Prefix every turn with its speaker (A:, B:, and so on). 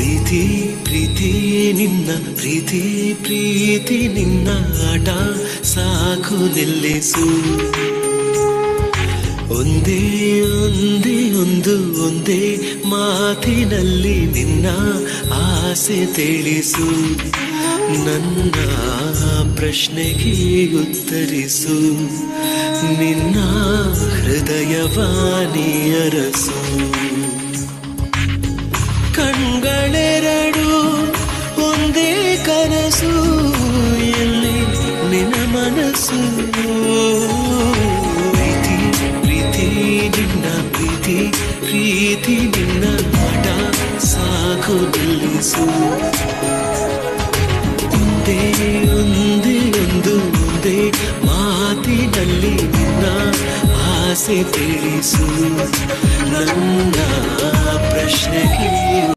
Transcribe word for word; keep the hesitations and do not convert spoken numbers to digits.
A: ಪ್ರೀತಿ ಪ್ರೀತಿ ನಿನ್ನ ಪ್ರೀತಿ ಪ್ರೀತಿ ನಿನ್ನ ಆಟ ಸಾಕು ನಿಲ್ಲಿಸು. ಒಂದೇ ಒಂದೇ ಒಂದು ಒಂದೇ ಮಾತಿನಲ್ಲಿ ನಿನ್ನ ಆಸೆ ತಿಳಿಸು. ನನ್ನ ಪ್ರಶ್ನೆಗೆ ಉತ್ತರಿಸು, ನಿನ್ನ ಹೃದಯವಾಣಿ ಅರಸು. ಕಣ್ಗಳೆರಡು ಒಂದೇ ಕನಸು, ಎಲ್ಲಿ ನಿನ್ನ ಮನಸ್ಸು. ಪ್ರೀತಿ ಪ್ರೀತಿ ನಿನ್ನ ಪ್ರೀತಿ ಪ್ರೀತಿ ನಿನ್ನ ಆಟ ಸಾಕು ನಿಲ್ಲಿಸು. ಒಂದೇ ಒಂದೇ ಒಂದು ಒಂದೇ ಮಾತಿನಲ್ಲಿ ನಿನ್ನ ಆಸೆ ತಿಳಿಸು. ನನ್ನ ಪ್ರಶ್ನೆಗೆ